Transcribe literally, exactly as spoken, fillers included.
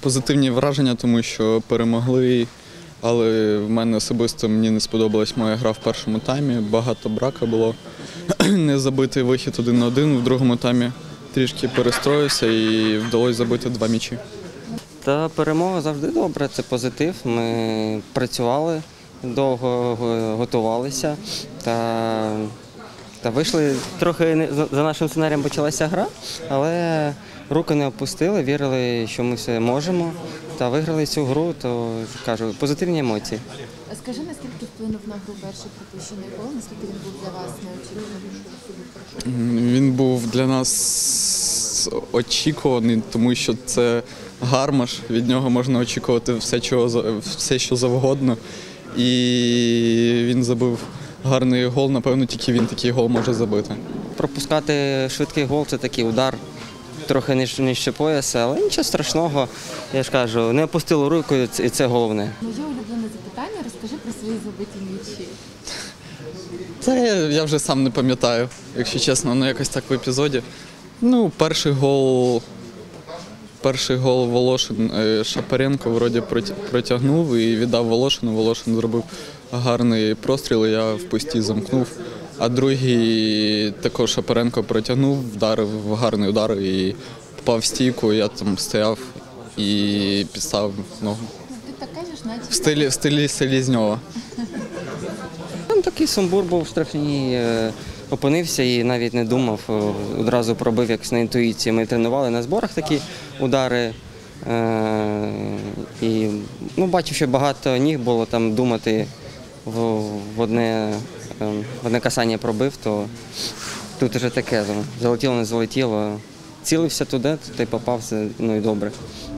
Позитивні враження, тому що перемогли, але в мене особисто мені не сподобалась моя гра в першому таймі, багато брака було. Не забитий вихід один на один, в другому таймі трішки перестроївся і вдалося забити два м'ячі. Та перемога завжди добре, це позитив. Ми працювали, довго готувалися та, та вийшли. Трохи за нашим сценарієм почалася гра, але руки не опустили, вірили, що ми все можемо та виграли цю гру, то кажу, позитивні емоції. А скажи, наскільки вплинув на гру перший пропущений гол, наскільки він був для вас неочікуваний? Він був для нас очікуваний, тому що це Гармаш, від нього можна очікувати все, чого, все що завгодно. І він забив гарний гол, напевно, тільки він такий гол може забити. Пропускати швидкий гол – це такий удар, трохи нижче пояса, але нічого страшного, я ж кажу, не опустили руку і це головне. Моє улюблене запитання – розкажи про свої забиті м'ячі. Це я, я вже сам не пам'ятаю, якщо чесно, ну якось так в епізоді. Ну, перший гол, перший гол Волошин, Шапаренко вроді протягнув і віддав Волошину. Волошин зробив гарний простріл, я в пусті замкнув. А другий також Шапаренко протягнув, вдарив гарний удар і попав в стійку. Я там стояв і підставив ногу. Ти так кажеш, наче... В стилі, в стилі Селізньова. Там такий сумбур був в штрафній, опинився і навіть не думав, одразу пробив якось на інтуїції. Ми тренували на зборах такі удари. І ну, бачив, що багато ніг було там думати в одне, в одне касання пробив, то тут вже таке, залетіло, не залетіло. Цілився туди, ти попав, ну і добре.